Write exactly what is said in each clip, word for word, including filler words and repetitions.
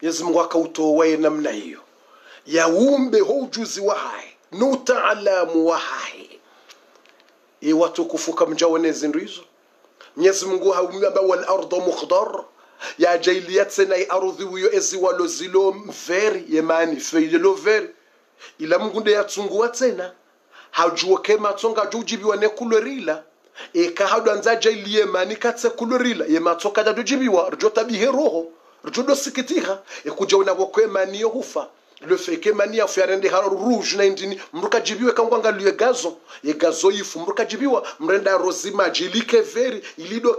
Mwenyezi Mungu akautoa namna hiyo ya umbe ho ujuzi wa hai na utaalamu wa hai i watu kufuka mjawanezi ndizo. Mwenyezi Mungu haumba wal ardu mukhdar ya jailiyat sana i ardhi wiyo ezi walo zilo mveri yemani feyelo veri ila Mungu ndiye yatungua tena hajua kema tonga jujibiwa ne kulorila e ka hadanza jailiye mani katse kulorila yematoka da jujibiwa rjota bihe roho rjodo sikitiha e kuja unabokwe mani yo hufa le feke mani ya fiarende haro rouge na indini mruka jibiwe kangwanga liye gazo ye gazo yifu mruka jibiwa mrenda rozima jilike veri ilido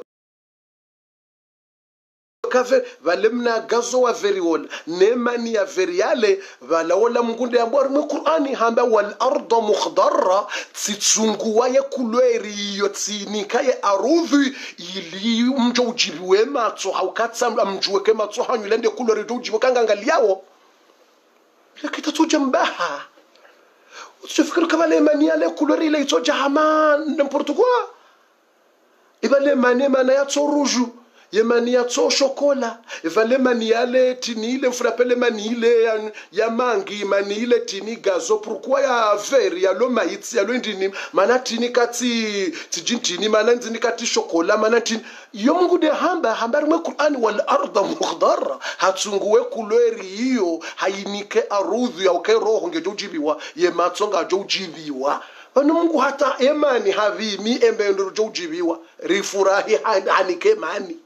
kave valemna gazo wa veri wala nemani ya veri yale vala wala mgunde ya mbwari mqur'ani hamba wal arda mukhdarra titsunguwa ya kulweri yotini kaye arudhi ili mjo ujibiwe matso haukatsa mjuweke matso hanyulende kulweri do ujibiwe kanga ngaliyawo lakini tujambaha usifikiri kama le mani yale kulweri ile ito jahaman n'importe quoi ibale mani mana ya tsoruju yemani ya tso shokola evale mani yale tinile frapele mani ile ya, ya mangi mani ile tini gazo pourquoi ya veri ya lo maitsi ya lo ndini mana tini kati tijintini mana ndini kati shokola mana tini yo Mungu de hamba hamba mwe Qur'ani wal arda mukhdara hatsunguwe kulweri hiyo hainike arudhi au ke roho ngejojibiwa yematsonga jojibiwa bano Mungu hata emani havi mi embe ndo jojibiwa rifurahi hanike mani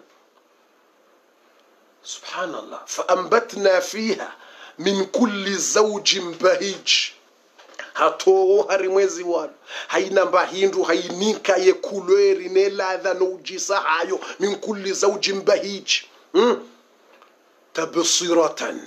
subhanallah faambatna fiha min kulli zawjin bahij hato hari mwezi walo haina mbahindu hainika ye kulweri ne ladha no ujisa hayo min kulli zawjin bahij hmm? tabsiratan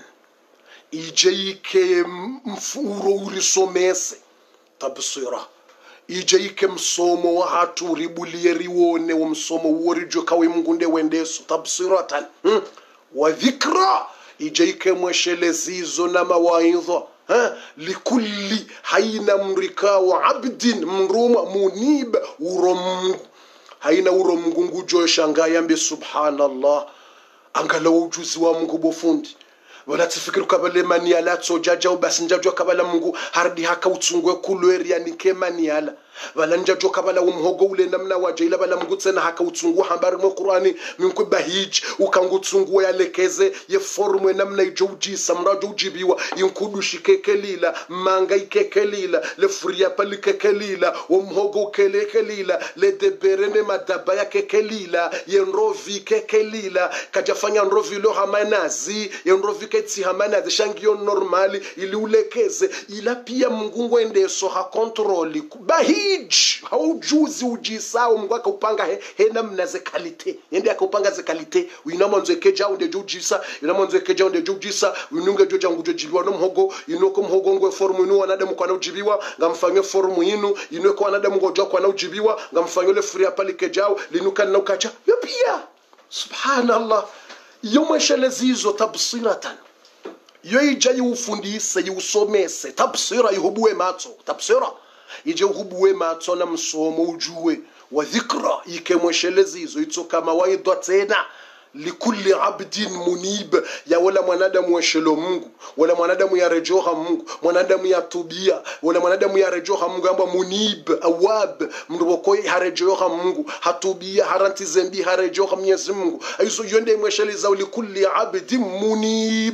ijayke mfuro urisomese tabsira ijayke msomo wa hatu ribulieri wone wa msomo worijo kawe mgunde wendeso tabsiratan hmm? wa dhikra ijayke mweshelezizo na mawaidha ha likulli haina mrika wa abdin mruma munib urom haina urom ngungu jo shangaya mbe subhanallah angala ujuzi wa Mungu bofundi wala tifikiru kabale maniala tsojaja basi njajwa kabala Mungu hardi haka utungwe kulweri yani kemaniala wala njajwa kabala umhogo ule namna wajaila bala Mungu tsena haka utungwa habari mu Qur'ani minku bahij ukangutungwa yalekeze ye formu namna ijoji samra jojibiwa inkudu shikekelila manga ikekelila le furia palikekelila umhogo kelekelila le deberene madaba yakekelila yenrovi kekelila kajafanya nrovi lo hamanazi yenrovi ketsi hamanazi shangio normali ili ulekeze ila pia Mungu ngwende so ha control bahij haujuzi ujisao Mungu akaupanga he, he namna ze kalite yende akaupanga ze kalite uinamonzo keja unde jujisa inamonzo keja unde jujisa ununge joja ngujo jibiwa no mhogo inoko mhogo ngwe formu inu wanadamu kwa na ujibiwa ngamfanywe formu inu inoko wanadamu ngojo kwa na ujibiwa ngamfanywe le free pali kejao linuka na ukacha yo pia subhanallah yomeshelezizo tabsiratan yo ijayi ufundise yusomese tabsira yuhubwe matso tabsira ije uhubuwe matso na msomo ujue wa dhikra ikemweshelezizo itoka mawaidha tena likulli abdin munib ya wala mwanadamu weshelo Mungu wala mwanadamu ya rejoha Mungu mwanadamu ya tubia wala mwanadamu ya rejoha Mungu amba munib awab mrobokoi harejoha Mungu hatubia haranti zembi harejoha Mwenyezi Mungu aizo yonde mwesheleza likulli abdin munib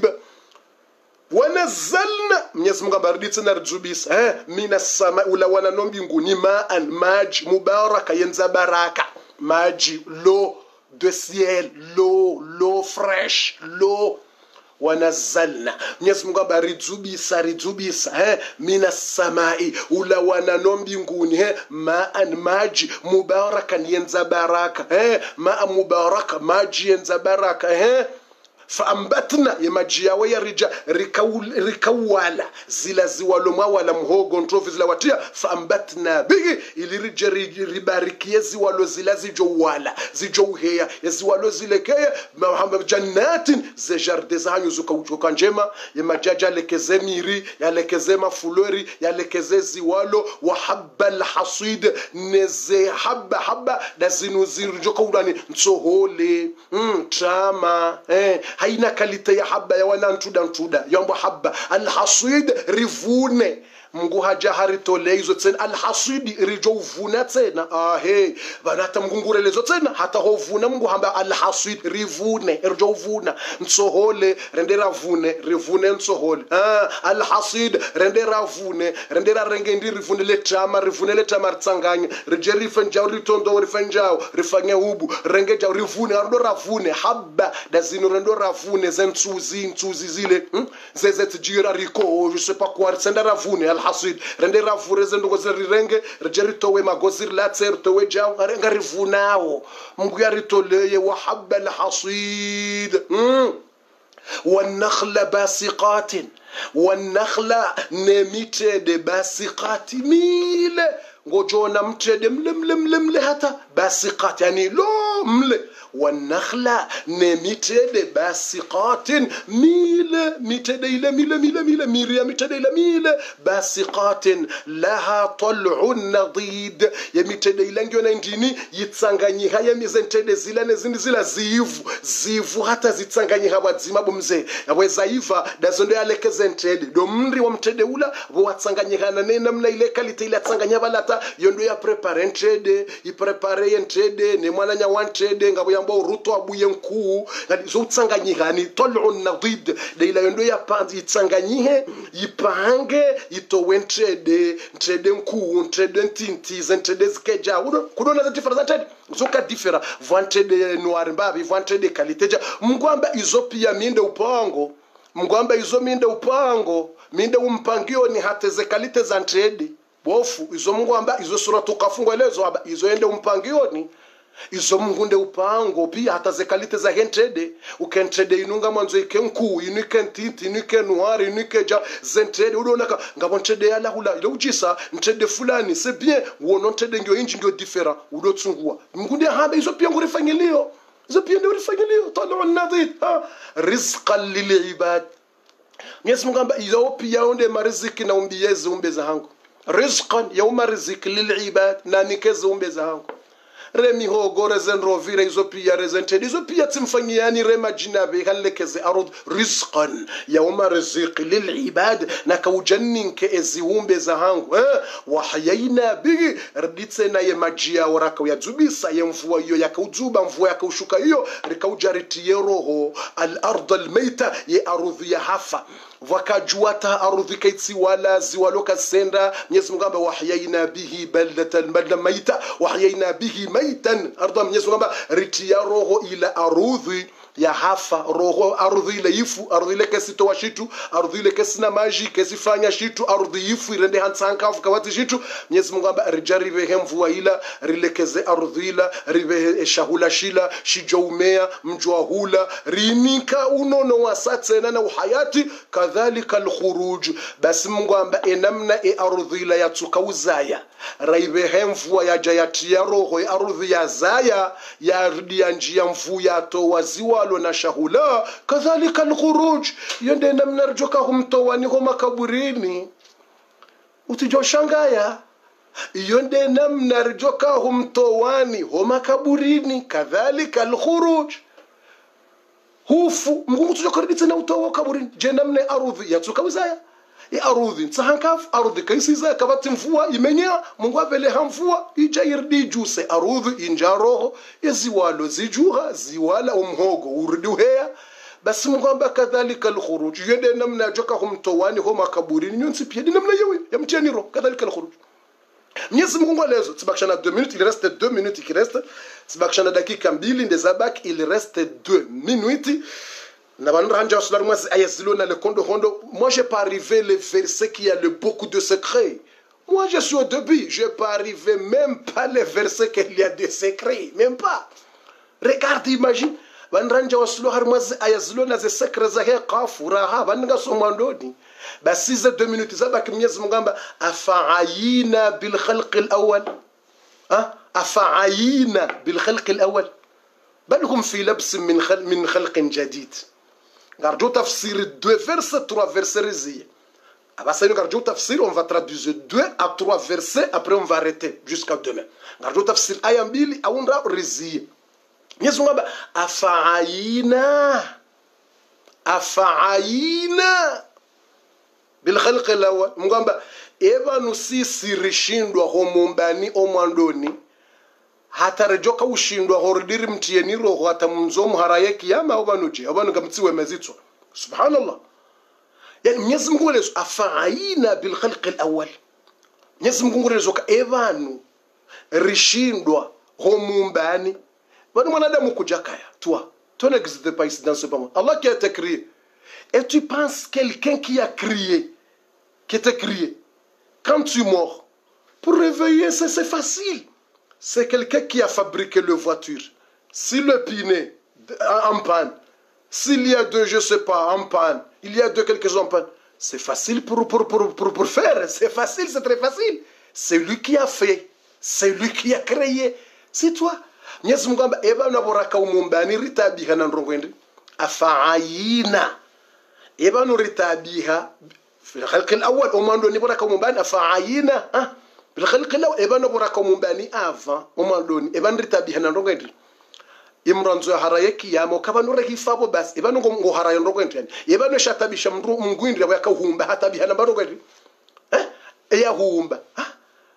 wanazalna Mwenyezi Mungu baridi tena rjubisa eh mina sama ula wana mbinguni ma'an maj mubaraka yenza baraka maji lo de ciel lo lo fresh lo wanazalna Mwenyezi Mungu barizubisa rizubisa eh mina samai ula wana mbinguni eh ma'an maji mubarakan yenza baraka eh ma'a mubaraka maji yenza baraka eh faambatna yemajia wa yarija rikawala zila ziwalo mwala mhogo ntrofi zila watia faambatna bigi ilirija ribarikie ziwalo zila zijowala zijouheya ziwalo zilekeye mahamba jannatin ze jardin zanyu zukauchoka njema yemajaja lekeze miri yalekeze mafulori yalekeze ziwalo wa habbal hasid neze habba habba dazinu zirjoka udani nsohole mm, trama eh haina kalite ya haba ya wana ntuda ntuda yombo haba alhasid rivune Mungu haja haritole hizo tena alhasidi rijo uvuna tena ahe banata mngungurelezo tena hata hovuna Mungu hamba alhasid rivune rijo uvuna nsohole rendera vune rivune nsohole ah alhasid rendera vune rendera rengendi rivune letama rivune letama tsanganye rijeri fenjao ritondo rifenjao rifanye ubu rengeja rivune ardo ravune habba dazino rendo ravune zentsuzi ntsuzi zile hmm? zezet jira riko je sais pas quoi senda ravune alhasid rende ravure zendo rirenge rijeri towe magozir latser towe jao renga rivunao Mungu yaritoleye wa habba alhasid hmm? والنخل باسقات والنخل نميتد باسقات ميل ngojona mtede mle mle mle mle hata basiqat yani lo mle wanakhla nemitede basiqatin mile mitede ile mile mile mile miria mitede ile mile basiqatin laha tal'un nadid ya mitede ile ngiona ndini yitsanganyiha ya mizentede zila nezindi zila zivu zivu hata zitsanganyiha bwadzima bomze yaweza iva dazondo yalekeze ntede do mri wa mtede ula bwatsanganyiha na nena mna ile kalite ile tsanganya balata yondo ya prepare ntede i prepare ntede ne mwana nya wantede ngabo yamba uruto abuye nkuu ngadi zo tsanganyika ni tal'un nadid de ila yondo ya panzi tsanganyihe yipange itowe ntede ntede nkuu ntede ntinti zentede zikeja uno kudona za different ntede zoka different vantede noir mbabi vantede kaliteja mngwamba izopia minde upango mngwamba izo minde upango minde umpangio ni hateze kalite za ntede bofu izo mngwamba izo suratu kafungwelezo aba izo ende umpangioni izo mungunde upango pia hata zekalite za hentrede ukentrede inunga mwanzo ikenku inike ntiti inike noir inike ja zentrede udonaka ngabo ntrede yala hula ile ujisa ntrede fulani c'est bien wono ntrede ngyo inji ngyo different udotsungua mungunde habe izo pia ngurifanyilio izo pia ngurifanyilio tal'un nadid rizqan lil ibad Mwenyezi Mungu amba izo pia onde mariziki na umbiyezi umbeza hangu rizqan yawma riziki lil ibad na nikeze umbeza hangu remi hogo rezen rovira izo pia rezented izo pia timfanyiani rema jinabe halekeze arud rizqan yawma rizqi lil ibad na kaujannin ke eziumbe za hangu eh wahayina bi rditsena ye majia waraka ya zubisa ye mvua hiyo yakauzuba mvua yakaushuka hiyo rikaujariti roho al ard al mayta ye arudhi ya hafa wakajuata arudhi kaitsi wala ziwaloka senda Mwenyezi Mungu amba wahayina bihi baldatan badla maita wahayina bihi maitan arda Mwenyezi Mungu amba ritia roho ila arudhi ya hafa roho ardhi ile ifu ardhi ile kesito wa shitu ardhi ile kesina maji kesifanya shitu ardhi ifu irende hansanka afukawati shitu Mwenyezi Mungu amba rijarive hemvua ila rilekeze ardhi ila rive shahula shila shijoumea mjwa hula rinika unono wasatse na uhayati kadhalika alkhuruj bas Mungu amba enamna e ardhi ila yatukauzaya raive hemvua ya jayati ya roho ya ardhi ya zaya ya ridia njia mvua to waziwa na shahula kadhalika alkhuruj yende namna rjoka humtowani homa kaburini utijoshangaya yende namna rjoka humtowani homa kaburini kadhalika alkhuruj hufu Mungu tujokaribitse na utowa kaburini je namne arudhi yatukawizaya ya arudhi tsahankaf arudhi kaisiza kabati mvua imenya Mungu avele hamvua ijairdi juse arudhi injaroho yeziwalo zijuha ziwala umhogo urdi uheya basi Mungu amba kadhalika alkhuruj yende namna joka humtowani homa kaburini nyonsi pia namna yewe yamtianiro kadhalika alkhuruj Mwenyezi Mungu alezo tibakishana deux minutes il reste deux minutes qui reste tibakishana dakika mbili ndezabak il reste deux minutes. Moi, je n'ai pas arrivé le verset qui a le beaucoup de secrets. Moi, je suis au début. Je n'ai pas arrivé même pas le verset qu'il y a des secrets. Même pas. Regarde, imagine. Banranja waslo harmazi ayazlo na ze sekre za he qafuraha banga somandoni basi za deux minutes zabaki Mwenyezi Mungu amba afa'ayina bil khalq al awwal ah afa'ayina bil khalq al awwal bal hum fi labs min khalq min khalq jadid garjo tafsir deux versets trois versets rési abasa garjo tafsir on va traduire deux à trois versets après on va arrêter jusqu'à demain garjo tafsir aya mbili aunda rési Mwenyezi Mungu afa'ayina afa'ayina bil khalqi alawwal mngamba eba nusisi rishindwa homumbani omwandoni hata rejoka ushindwa horidiri mtieni roho hata mzomu haraye kiyama obanuje obanu ngamtsiwe mezitso subhanallah. Yani Mwenyezi Mungu lezo afa'ayina bil khalqi alawwal. Mwenyezi Mungu lezo ka ebanu rishindwa homumbani bani mwanadamu kujakaya toi ton n'existe pas ici dans ce monde. Allah qui a été créé. Et tu penses quelqu'un qui a crié, qui t'a crié, quand tu mors, pour réveiller, c'est facile. C'est quelqu'un qui a fabriqué la voiture. Si le pneu en panne, s'il y a deux, je ne sais pas, en panne, il y a deux quelque chose en panne, c'est facile pour, pour, pour, pour, pour faire. C'est facile, c'est très facile. C'est lui qui a fait. C'est lui qui a créé. C'est toi. Mwenyezi Mungu amba eba naboraka umumbani ritabiha na ndrongwende afa'ayina eba no ritabiha fi khalq al-awwal umando ni boraka umumbani afa'ayina ah bil khalq al-awwal eba no boraka umumbani ava umando ni eba ritabiha na ndrongwende imranzo haraye kiyamo kaba no rehifabo bas eba no ngo haraye ndrongwende eba no shatabisha mndu mngwindi yabo yakahumba hatabiha na ndrongwende eh eya humba ah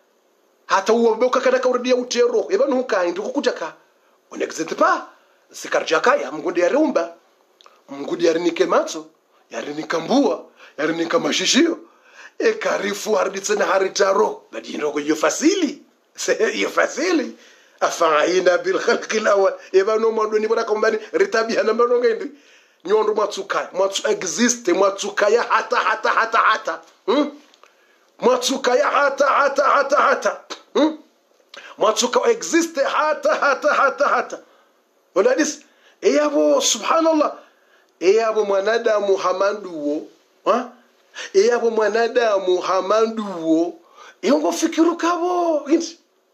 hata uoboka kada kaurudia utero eba nuka ndi kukutaka on n'existe pas sikarjaka ya mgundi ya rumba mgundi ya rinike matso ya rinika mbua ya rinika mashishio e karifu harditsena haritaro badi ndoko yo fasili c'est yo fasili afa'ina bil khalqi alawwal eba no madoni bona kombani ritabi hana mbongo ndi nyondo matsuka matsu existe matsuka ya hata hata hata hata hmm? Matsuka ya hata hata hata hata hmm? Matsuka existe hata hata hata hata unadis eyabo subhanallah eyabo mwanadamu hamanduwo ha eyabo mwanadamu hamanduwo yongo fikiru kabo hinti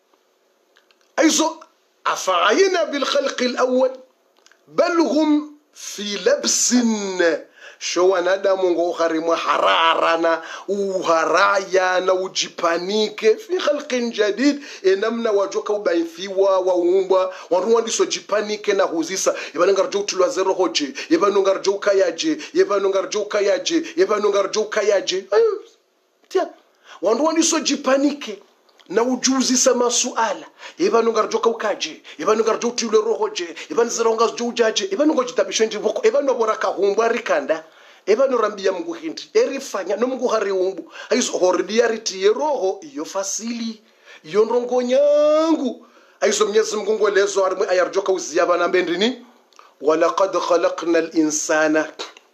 aizo afa'ayna bil khalqi al-awwal bal hum fi labsin sho wanadamu ngo kharimwa hararana uharaya na ujipanike fi khalqin jadid enamna wajoka ubaithiwa waumbwa wantu wandiso jipanike na huzisa yebana ngarjo utulwa zero hoje yebana ngarjo kayaje yebana ngarjo kayaje yebana ngarjo kayaje tia wantu wandiso jipanike na ujuzi sama suala yebana ngarjo kaukaje yebana ngarjo utulwe rohoje yebana zironga zujaje yebana ngojitabisho ndiboko yebana boraka humbwa rikanda ebano rambia Mungu hindi erifanya no Mungu hari umbu aizo hordia riti roho iyo fasili iyo ndongo nyangu aizo Mwenyezi Mungu ngwelezo ari ayarjoka uziyaba na mbendini wala qad khalaqna al-insana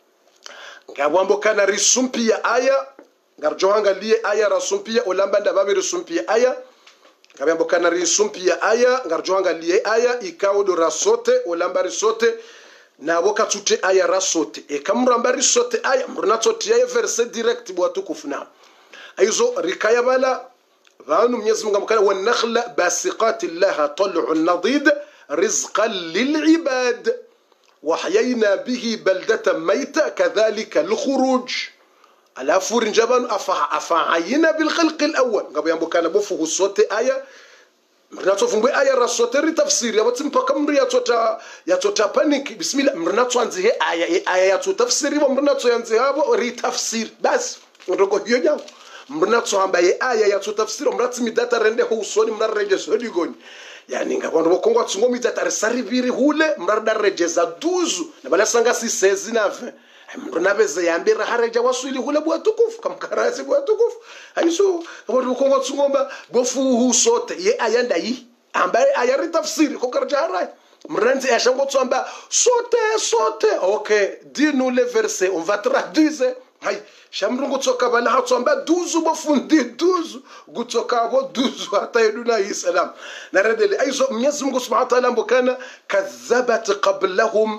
ngabwambo kana risumpia aya ngarjo angalie aya rasumpia olambanda babe risumpia aya ngabwambo kana risumpia aya ngarjo angalie aya ikawodo rasote olamba risote na wakatute aya rasote e kamuramba risote aya mrunatoti aya verse direct bwatukufuna aizo rikaya bala vanu Mwenyezi Mungu amkana wan nakhla basiqati laha tal'u nadid rizqan lil ibad wa hayayna bihi baldatan mayta kadhalika al khuruj ala fur jaban afa afa'ayna bil khalq al awwal ngabo yambukana bofu sote aya mrinato fumbwe aya rasote ri tafsiri yabatsi mpaka mri yatota yatota panic bismillah mrinato anzihe aya aya yatota tafsiri bo mrinato yanzi habo ri tafsiri bas ndoko hiyo jambo mrinato ambaye aya yatota tafsiri mratsi midata rende ho usoni mrareje sodi goni yani ngabantu bokongo tsungo midata risaribiri hule mrada rejeza duzu na bala sanga si seize na vingt mrunabeze yambira hareja waswili hule bwatukufu kamkarasi bwatukufu aiso abantu bokongo tsungomba bofu sote ye ayanda yi ambaye ayari tafsiri ko karjara mranzi yashango tsamba sote sote okay dis-nous les versets on va traduire hay shamrungu tsoka bala hatsamba douze bofundi douze gutsoka bo douze hata yeduna isalam na redele aiso Mwenyezi Mungu Subhanahu wa Ta'ala mbokana kadhabat qablahum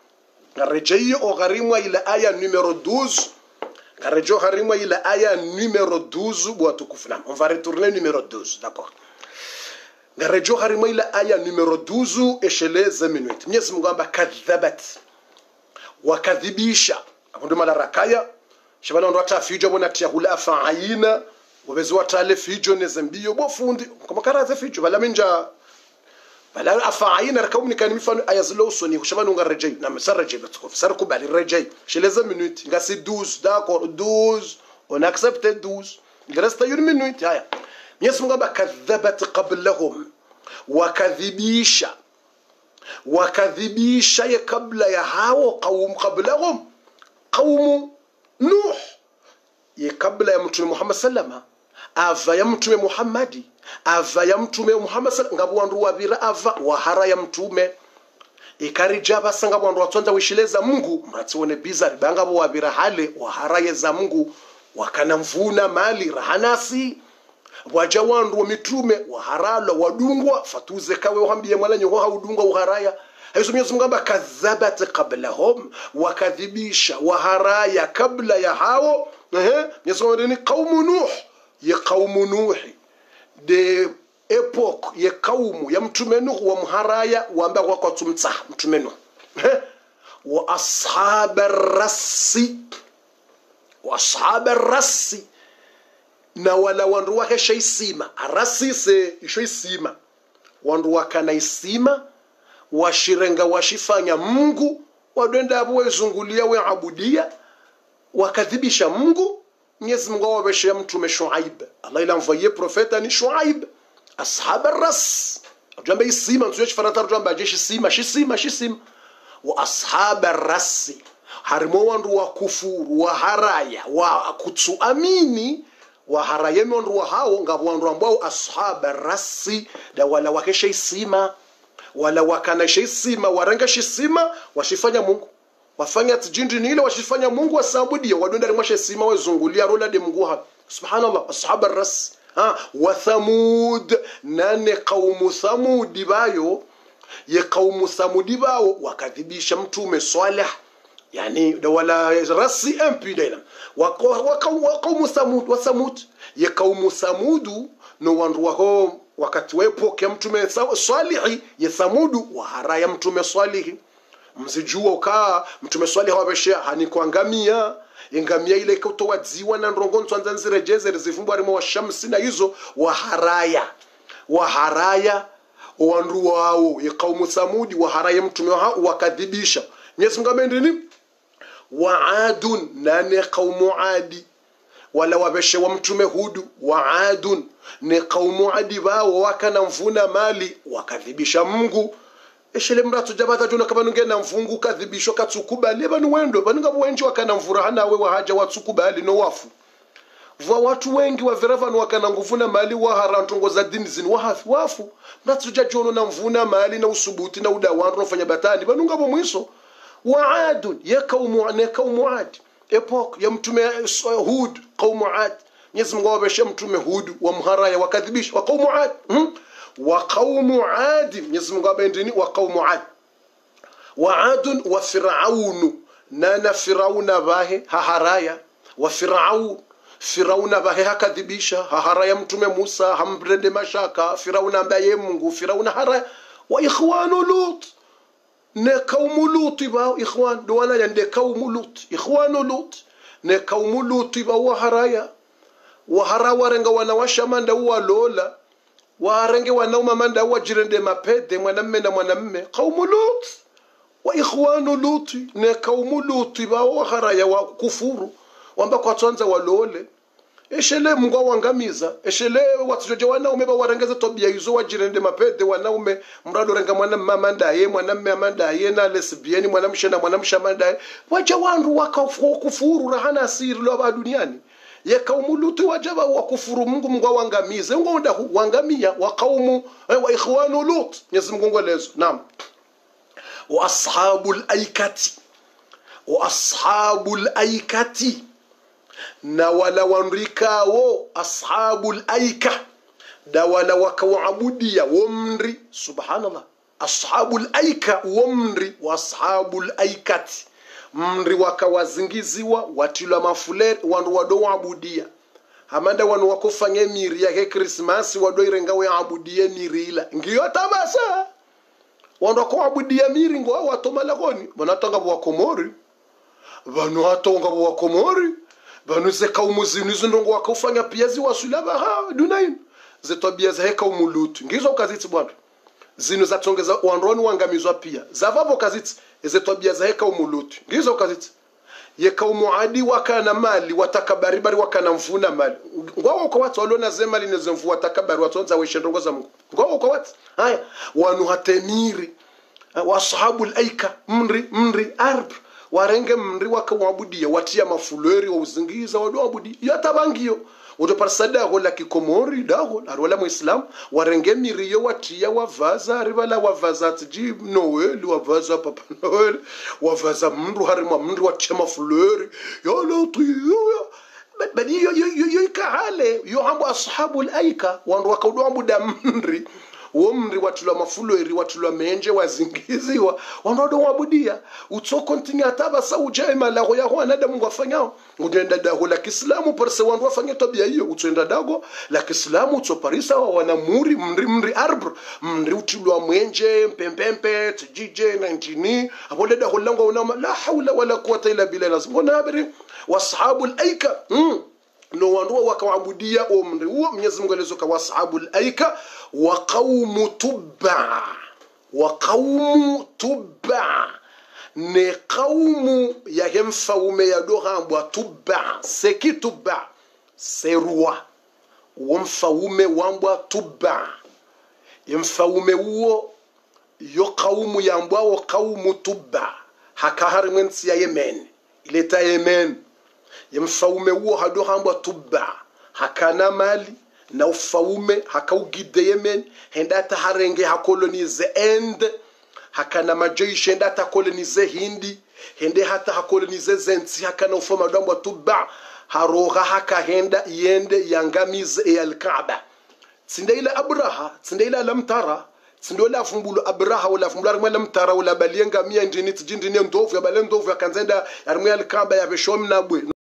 Karejeo ogharimwa ila aya numéro douze. Karejeo ogharimwa ila aya numéro douze. On va retourner numéro douze, d'accord. Karejeo ogharimwa ila aya numéro douze esheleze minute. Mwenyezi Mungu amba kadhabat wakadhibisha. Akundu malarakaya. Shabana ndo atafijo bona tia hula fa'ayina. Wabezi watale fijo nezembiyo bofundi. Kama karaze fijo bala minja bala afaina rakaumni kan mifano ayazlo soni kushamanu ngarejei na msarejei batkof sarku bali rejei sheleza minute ngasi douze d'accord douze on accepte douze grasta une minute haya Mwenyezi Mungu bakadhabat qablahum wakadhibisha wakadhibisha ya kabla ya hao qaum qablahum qaum nuh ya kabla ya mtume Muhammad sallama ava ya mtume Muhammadi ava ya mtume Muhammad ngabo wandu wabira ava wahara ya mtume ikarija basanga wandu watonza wishileza Mungu mratione bizari bangabo wabira hale wahara ya za Mungu wakana mvuna mali rahanasi waja wandu wa mitume waharala wadungwa fatuze kawe wambie mwalanyo wa udungwa uharaya hizo Mwenyezi Mungu kadhabat qablahum wakadhibisha waharaya kabla ya hao eh Mwenyezi Mungu ni qaum nuh ya qaum nuh de epoch ya kaumu ya mtume nuh wa mharaya wamba kwa tumtsa mtume nuh wa ashabar rasi wa ashabar rasi na wala wandu wake shaisima arasi se ishoisima wandu wakana isima washirenga washifanya Mungu wadenda abo wezungulia we abudia wakadhibisha Mungu Mwenyezi Mungu awabeshia mtume Shuaib Allah ila mvoye profeta ni Shuaib ashab ar-ras ajamba isima mtuye farata ajamba jeshi sima shisima shisima wa ashab ar-ras harimo wandu wa kufuru wa haraya wa kutuamini wa haraya wandu wa hao ngabo wandu ambao ashab ar-ras da wala wakesha isima wala wakana shisima warenga shisima washifanya Mungu wafanya tijindi ni ile washifanya Mungu wasabudia wadonda rimwashe sima wezungulia rola de Mungu hapa subhanallah ashab ar-ras ha wa thamud nane qaum thamud bayo ye qaum thamud bayo wakadhibisha mtume Salih yani wala rasi impudela wa qaum thamud wa thamud ye qaum thamud no wandu wako wakati wepo kwa mtume Salih ye thamudu wa haraya mtume Salih msijua ukaa mtume Salih wabeshia hanikuangamia ingamia ile kutoa ziwa na ndongonzo anzanzirejeze zivumbu arimo wa shamsi na hizo wa haraya wa haraya wandu wao ya kaumu Thamudi wa haraya mtume wao wakadhibisha Mwenyezi Mungu amendeni wa adun nane kaumu adi wala wabeshe wa mtume Hudu wa adun ni kaumu adi wao wakana mvuna mali wakadhibisha Mungu eshele mratu jabata jona kama nungena mfungu kadhibisho katsukubali banu wendo banunga wenji wakana mvura nawe wahaja watsukubali no wafu vwa watu wengi wa viravanu wakana nguvuna mali wa harantongo za dini zini wahafi wafu mratu jajono na mvuna mali na usubuti na udawanro nofanya batani banunga bo mwiso wa adun ya kaumu ne kaumu ad epoch ya mtume Hud kaumu ad Mwenyezi Mungu wabesha mtume Hud wa mharaya wakadhibisha wa kaumu ad hmm? wa qaumu ad Mwenyezi Mungu abendeni wa qaumu ad wa ad wa fir'aun nana fir'auna bahe haharaya wa fir'aun fir'auna bahe hakadhibisha haharaya mtume Musa hambrende mashaka fir'auna ambaye Mungu fir'auna haraya wa ikhwanu lut ne qaumu lut ba ikhwan duwana yande qaumu lut ikhwanu lut ne qaumu lut ba wa haraya wa harawa renga wanawasha manda wa lola warenge wanauma manda wajirende mapede mwanamme na mwanamme qaumu lut wa ikhwanu lut ne qaumu lut ba haraya wa kufuru wamba kwa twanza walole eshele Mungu wangamiza eshele watujoje wanaume ba warengeze tobia hizo wajirende mapede wanaume mrado renga mwanamme manda ye mwanamme manda ye na lesbiani mwanamshe na mwanamsha manda waje wandu wakafuru rahana asiri lo ba duniani ya kaumu lutu wajaba wa kufuru Mungu Mungu wangamize Mungu nda wangamia wa kaumu wa ikhwanu lut Mwenyezi Mungu ngelezo naam wa ashabul aikati wa ashabul aikati na wala wanrikao ashabul aika da wala wakaabudia wamri subhanallah ashabul aika wamri wa ashabul aikati mri wakawazingiziwa watila mafuleri wandu wado abudia hamanda wanu wakufanya miri yake Christmas wado irengawe abudie miri ila ngiyo tabasa wandu wakuabudia miri ngo watomala goni banatanga bwa Komori banu hatonga bwa Komori banu ze kaumu zinizo ndongo wakufanya pia zi wasulaba ha dunain ze tabia za kaumu Lut ngizo kaziti bwana zino zatongeza wanroni wangamizwa pia zavavo kaziti ezetwabia za heka umuluti ngizo kaziti yeka umuadi wakana mali watakabaribari wakana mvuna mali ngwao kwa watu waliona zemali nezemvu watakabari watonza weshendo za Mungu ngwao kwa watu haya wanu hatemiri washabu alaika mri mri arb warenge mri wakawabudia watia mafuleri wa uzingiza wadoabudi yatabangio utoparsada hola kikomori dago arwala muislam warenge miriyo watia wavaza aribala wavaza tji noel wavaza papa noel wavaza mndu harima mndu watia mafuleri yolo tuyo badi yo yo yo kahale yo hambo ashabul aika wandu wakaudoabuda mri womri watulwa mafuleri watulwa menje wazingiziwa wanodo wabudia utsoko ntinga ataba sauje malago ya kwa nada Mungu afanyao udenda dago la Kiislamu parse wandu afanya tabia hiyo utsenda dago la Kiislamu utsoparisa wanamuri mri mri arbr mri utulwa mwenje mpempempe tjije nineteen abole dago lango una la hawla wala quwwata illa billah lazima habari washabul aika mm. no wandu wakaabudia omri huo Mwenyezi Mungu alizoka washabul aika wa qaumu tubba wa qaumu tubba ne qaumu ya hemfaume ya dohambwa tubba seki tubba serua wamfaume wambwa tubba yemfaume huo yo qaumu yambwa wa qaumu tubba hakahari mwensi ya Yemen ileta Yemen yemfaume huo hadohambwa tubba hakana mali na ufaume hakaugide Yemen henda harenge hakolonize end hakana majeshi henda hakolonize Hindi hende hata hakolonize Zensi hakana ufama dambwa tubba haroga hakahenda yende yangamize e al-Kaaba tsindeila Abraha tsindeila lamtara tsindola fumbulo Abraha wala fumbulo lamtara wala balienga mia ndini tjindini ndovu ya balendovu ya kanzenda ya al-Kaaba ya beshom nabwe